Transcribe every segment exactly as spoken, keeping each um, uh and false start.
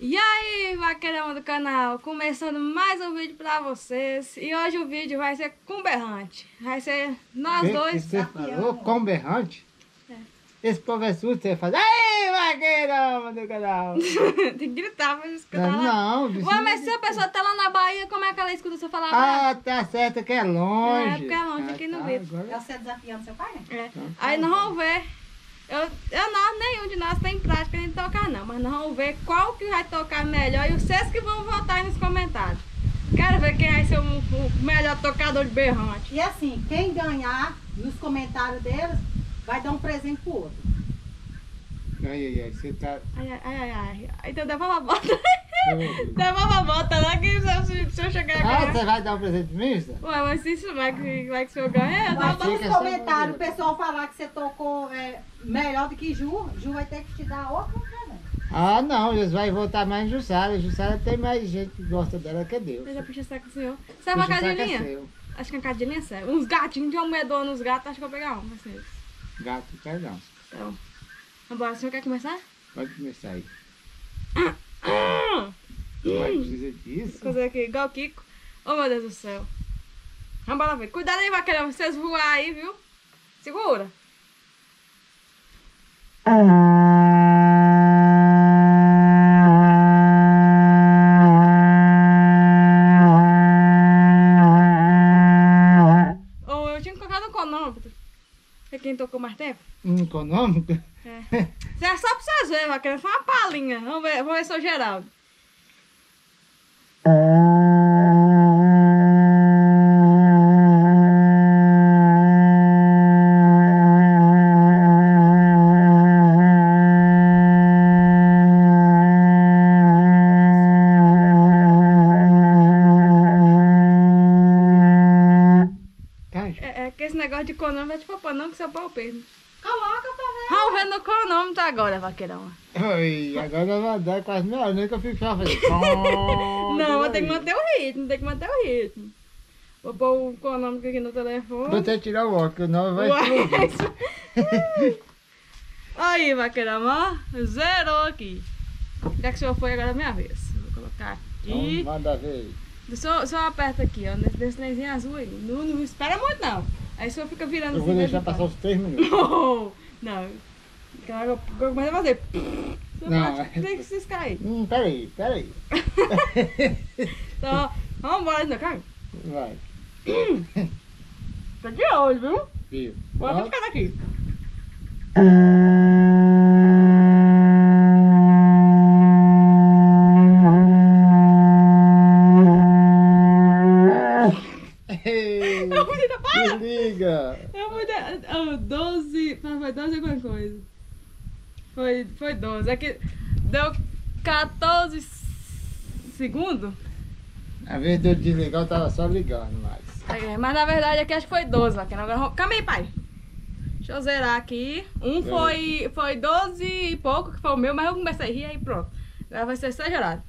E aí, vaqueirão do canal, começando mais um vídeo pra vocês. E hoje o vídeo vai ser com berrante. Vai ser nós que, dois. Que você falou com berrante? É. Esse povo é surdo, você faz. Ei, vaqueirão do canal! Tem que gritar pra escutar Não, lá. não. Ué, mas se a pessoa tá lá na Bahia, como é que ela escuta você falar? Ah, tá certo que é longe. É, porque é longe, aqui no tá, vídeo. agora- É você desafiando seu pai, né? É. Então, Aí nós vamos ver. Eu, eu não, nenhum de nós tem prática de tocar não, mas nós vamos ver qual que vai tocar melhor e vocês que vão votar aí nos comentários. Quero ver quem vai ser o, o melhor tocador de berrante. E assim, quem ganhar nos comentários deles, vai dar um presente pro outro. Ai, ai, ai, você tá. Ai, ai, ai, ai. Então devolve a bota. Devolve a bota lá que se, se eu chegar a Ah, ganhar. você vai dar um presente mesmo? Ué, mas se isso vai que, vai que se eu ganhar, eu Mas dou se a nos fica comentários o só- pessoal falar que você tocou é, melhor do que Ju, Ju vai ter que te dar outro presente. Ah, não, eles vão votar mais em Jussara. Jussara tem mais gente que gosta dela que Deus. Eu já puxei saco com o senhor. Você é uma Puxa, saca cadelinha? seu. Acho que é uma cadelinha é sério. Uns gatinhos, de um medonho nos gatos, acho que eu vou pegar um. Vai ser isso. Gato, perdão. Então, vambora. O senhor quer começar? Pode começar aí. Hum. Vai precisar disso? Fazer aqui, igual o Kiko. Oh, meu Deus do céu. Vamos lá ver. Cuidado aí, vaqueirão. Vocês voar aí, viu? Segura. Ou eu tinha colocado um cronômetro. É quem tocou mais tempo? Econômico? É. Isso é só pra vocês verem, vaqueirão. Foi uma palhinha. Vamos ver, vamos ver se é o Geraldo. Tá, É, é que esse negócio de cronômetro é tipo pô, não que seu pau perno. Coloca pra ver. Vamos ver no cronômetro agora, vaqueirão. Oi, agora eu vou dar quase meia hora, nem que eu fico só fazendo. Não, mas tem que manter o ritmo, tem que manter o ritmo. Vou pôr o cronômetro aqui no telefone. Vou até tirar o óculos, não vai Uai. explodir. Aí, vaqueirão, ó. Zerou aqui. Já que o senhor foi, agora é minha vez. Vou colocar Então, aqui. manda ver. Só, só aperta aqui, ó. Nesse, nesse trenzinho azul aí. Não, não espera muito, não. Aí o senhor fica virando Eu vou assim, deixar de passar os três minutos. Não, não. Claro, eu comecei a fazer. Você Não, pode, tem que ciscar aí. Hum, peraí, peraí. Então, vamos embora, né, cara? Vai, Tá de olho, viu? viu? Bora Ó, ficar daqui. Ei, Eu fui tentar parar. desliga. Eu fui tentar. doze. Foi doze alguma coisa. Foi, foi doze. É que deu quatorze segundos. A vez de eu desligar, eu tava só ligando mais. É, mas na verdade aqui acho que foi doze, vaqueiro. Agora vamos- calma aí, pai. Deixa eu zerar aqui. Um foi, foi doze e pouco, que foi o meu, mas eu comecei a rir aí pronto. Agora vai ser exagerado.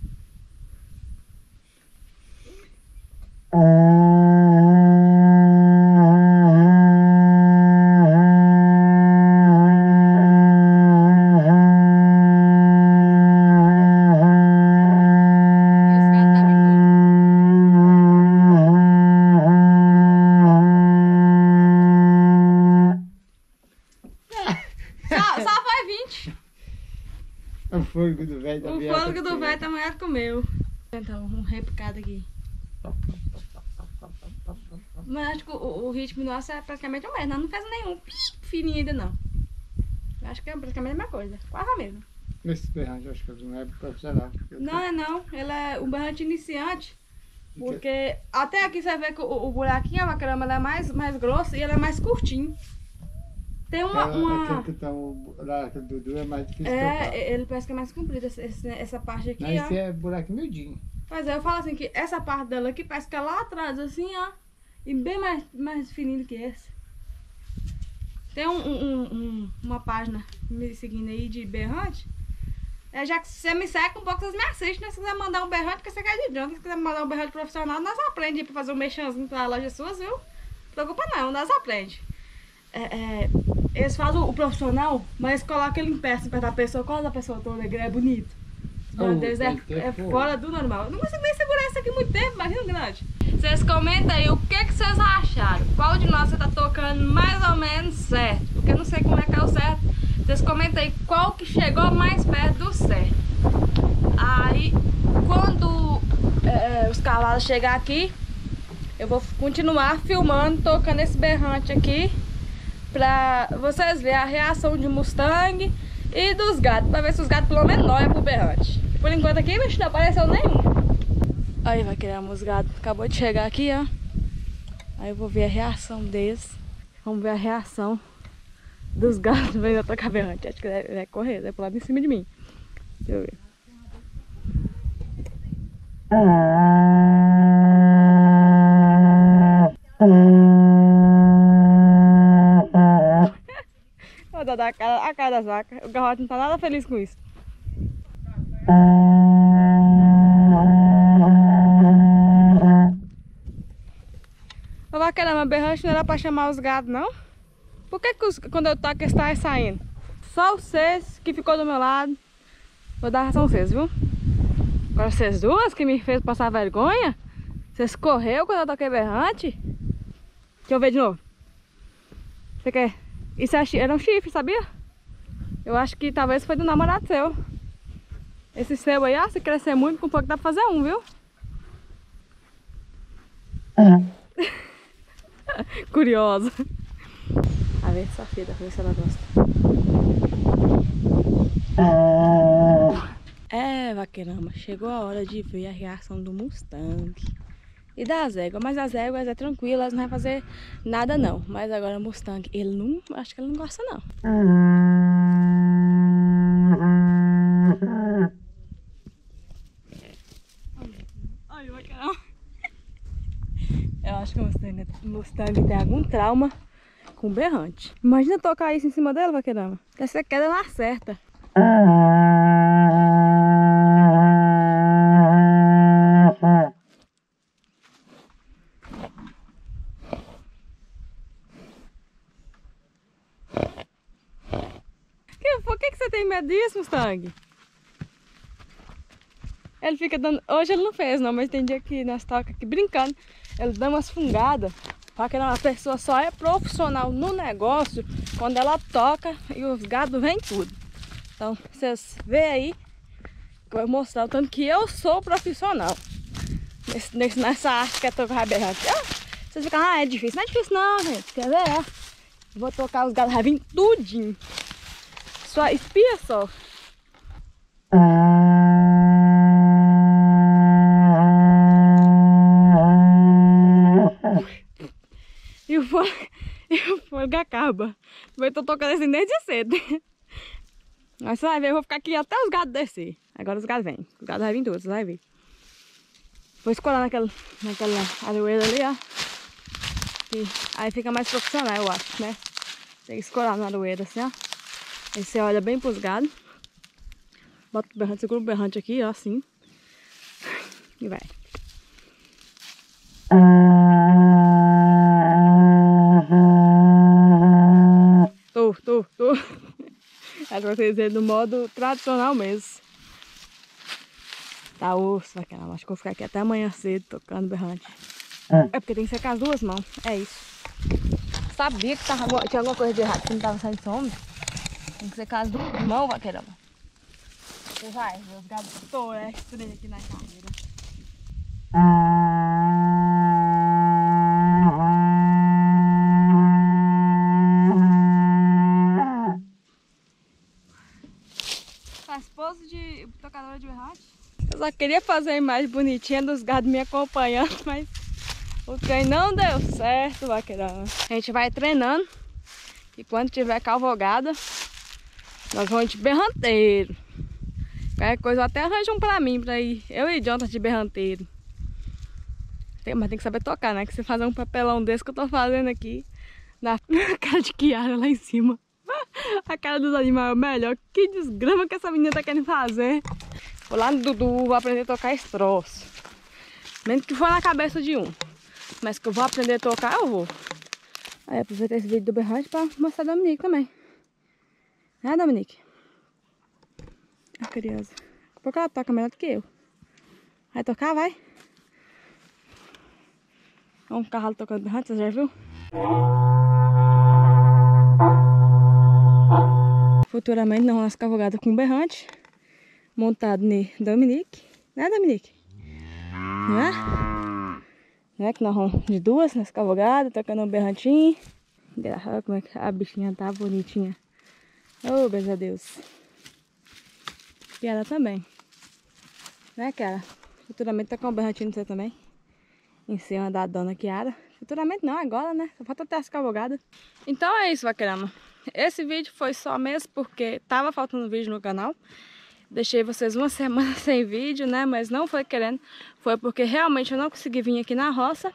Esse gato tá vindo. Só, só foi vinte. O fôlego do velho da O viada fôlego do que- velho tá maior que o meu. Então, um repicado aqui. Mas acho que o, o ritmo nosso é praticamente o mesmo. Nós não fez nenhum pi fininho ainda, não. Eu acho que é praticamente a mesma coisa. Quase a mesma. Esse berrante, eu acho que não é profissional. Eu Não, é não. Ele é um berrante iniciante. Porque até aqui você vê que o, o buraquinho, a caramba, ela é mais, mais grossa e ela é mais curtinho. Tem uma... Ela- uma... Aquele que tá o- lá, aquele Dudu é mais difícil de É, tocar. ele parece que é mais comprido, esse- esse- essa parte aqui, Mas ó. esse é buraco miudinho. Mas eu falo assim que essa parte dela aqui parece que é lá atrás, assim, ó. E bem mais, mais fininho que esse. Tem um, um- um- uma página me seguindo aí de berrante. É, já que você me segue um pouco, vocês me assistem, né? Se quiser mandar um berrante, porque você quer de adianta. Se quiser mandar um berrante profissional, nós aprendemos pra fazer um mexãozinho pra loja suas, viu? Não preocupa não, nós aprendemos. É, é, eles fazem o profissional, mas colocam ele em pé, assim, perto da pessoa, quase a pessoa toda, é bonito. Meu Deus, é, é fora do normal. Eu não consigo nem segurar isso aqui muito tempo, imagina grande. Vocês comentem aí o que, que vocês acharam. Qual de nós você tá tocando mais ou menos certo? Porque eu não sei como é que é o certo. Vocês comentem aí qual que chegou mais perto do certo. Aí, quando é, os cavalos chegar aqui, eu vou continuar filmando, tocando esse berrante aqui, pra vocês verem a reação de Mustang e dos gatos, pra ver se os gatos pelo menos olham pro berrante. Por enquanto aqui, bicho, não apareceu nenhum. Aí vai criar os gatos. Acabou de chegar aqui, ó. Aí eu vou ver a reação deles. Vamos ver a reação dos gatos vendo eu tocar berrante. Acho que ele vai correr, vai pular em cima de mim. Deixa eu ver. Olha a cara, a cara das vacas. O garrote não tá nada feliz com isso. Ô vaqueirama, berrante não era pra chamar os gatos, não? Por que, que os, quando eu toco eles estão saindo? Só vocês que ficou do meu lado. Vou dar ração a vocês, viu? Agora vocês duas que me fez passar vergonha. Vocês correu quando eu toquei berrante. Deixa eu ver de novo. Você quer? Isso era um chifre, sabia? Eu acho que talvez foi do namorado seu. Esse seu aí, ó, se crescer muito, com pouco dá pra fazer um, viu? Uhum. Curiosa. A ver essa filha, ver se ela gosta. É, vaqueirama, chegou a hora de ver a reação do Mustang e das éguas, mas as éguas é tranquilo, elas não vai fazer nada não. Mas agora o Mustang, ele não, acho que ele não gosta não. Ai, vaqueirama. Eu acho que o Mustang, o Mustang tem algum trauma com berrante. Imagina tocar isso em cima dela, vaqueirama. Que essa queda não acerta. Por que, que você tem medo disso, Mustang? Ele fica dando... Hoje ele não fez não, mas tem dia que nós tocamos aqui brincando. Ele dá umas fungadas. Porque uma pessoa só é profissional no negócio quando ela toca e os gatos vêm tudo. Então, vocês veem aí que eu vou mostrar o tanto que eu sou profissional nesse, nesse, nessa arte que é tocar berrante. Ah, vocês ficam, ah, é difícil. Não é difícil não, gente. Quer ver? É. Vou tocar os gatos, vai vir tudinho. Só espia só. E o fogo, e o fogo acaba. Eu tô tocando assim desde cedo. Mas você vai ver, eu vou ficar aqui até os gatos descer. Agora os gatos vêm. Os gatos vão vir todos, você vai ver. Vou escolar naquela, naquela aroeira ali, ó. E aí fica mais profissional, eu acho, né? Tem que escolar na aroeira assim, ó. Aí você olha bem pros gados. Bota o berrante, segura o berrante aqui, ó, assim. E vai. Tô, tô, tô. É pra vocês verem no modo tradicional mesmo. Tá osso, vaqueirama. Acho que eu vou ficar aqui até amanhã cedo tocando berrante. É. É porque tem que ser com as duas mãos. É isso. Sabia que tava, tinha alguma coisa de errado que não tava saindo som. Tem que ser com as duas mãos, vaqueirama. Você vai, os gatos torcem aqui na carreira. Faz pose de tocadora de berrante. Eu só queria fazer a imagem bonitinha dos gatos me acompanhando, mas o trem não deu certo, vaqueirama. A gente vai treinando e quando tiver cavalgada, nós vamos de berranteiro. Qualquer coisa eu até arranjo um pra mim, pra ir. Eu e Jonathan de berranteiro. Tem, mas tem que saber tocar, né? Que você fazer um papelão desse que eu tô fazendo aqui. Na cara de Kiara lá em cima. A cara dos animais é o melhor. Que desgrama que essa menina tá querendo fazer. Vou lá no Dudu, vou aprender a tocar esse troço. Menos que for na cabeça de um. Mas que eu vou aprender a tocar, eu vou. Aí aproveitei esse vídeo do berrante pra mostrar a Dominique também. Né, Dominique? A criança. pouco ela toca melhor do que eu. Vai tocar, vai. Olha um carro tocando berrante, você já viu? Futuramente nós vamos cavalgada com berrante. Montado no Dominique. Né, Dominique? Não é? Não é que nós vamos de duas nessa cavalgada, tocando um berrantinho. Olha como é que a bichinha tá bonitinha. Oh, beijo a Deus. E ela também. Né, cara? Futuramente tocar um berrantinho no seu também. Em cima da dona Kiara. Futuramente não, agora, né? Só falta ter as cavalgadas. Então é isso, vaquerama. Esse vídeo foi só mesmo porque tava faltando vídeo no canal. Deixei vocês uma semana sem vídeo, né? Mas não foi querendo. Foi porque realmente eu não consegui vir aqui na roça.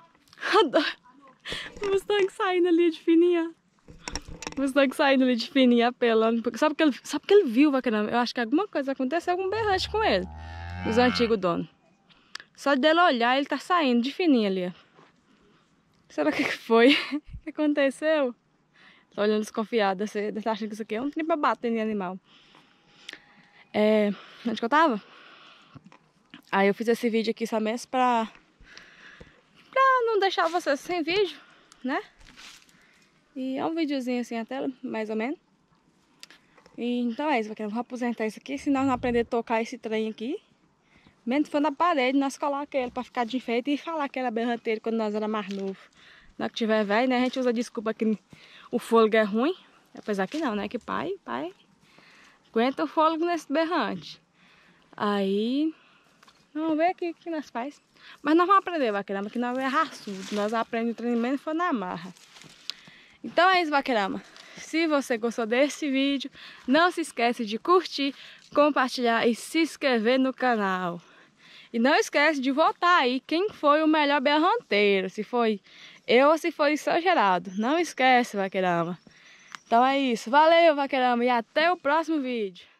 O Mustang saindo ali de fininha. O Mustang saindo ali de fininha, apelando. Só porque ele, só porque ele viu, vaquerama. Eu acho que alguma coisa aconteceu, algum berrante com ele. Os antigos donos. Só dele olhar, ele tá saindo de fininha ali, ó. Será o que foi? O que aconteceu? Tô olhando desconfiada. Você tá achando que isso aqui é um trem pra bater em animal. É... Onde que eu tava? Aí eu fiz esse vídeo aqui só mesmo pra... Pra não deixar vocês sem vídeo, né? E é um videozinho assim até, mais ou menos. E, então é isso, eu vou aposentar isso aqui. Se nós não aprender a tocar esse trem aqui, menos foi na parede, nós colocamos ele pra ficar de enfeite e falar que era berranteiro quando nós era mais novo. Na que tiver velho, né? A gente usa desculpa que o fôlego é ruim. Apesar que não, né? Que pai, pai aguenta o fôlego nesse berrante. Aí, vamos ver aqui o que nós faz. Mas nós vamos aprender, vaquerama, que nós é raçudo. Nós aprendemos o treinamento e foi na marra. Então é isso, vaquerama. Se você gostou desse vídeo, não se esquece de curtir, compartilhar e se inscrever no canal. E não esquece de votar aí quem foi o melhor berranteiro. Se foi eu ou se foi o seu Geraldo. Não esquece, vaquerama. Então é isso. Valeu, vaquerama. E até o próximo vídeo.